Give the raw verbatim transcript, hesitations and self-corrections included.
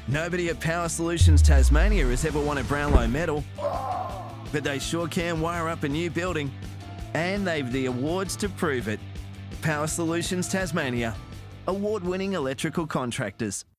Nobody at Power Solutions Tasmania has ever won a Brownlow medal, but they sure can wire up a new building, and they've the awards to prove it. Power Solutions Tasmania, award-winning electrical contractors.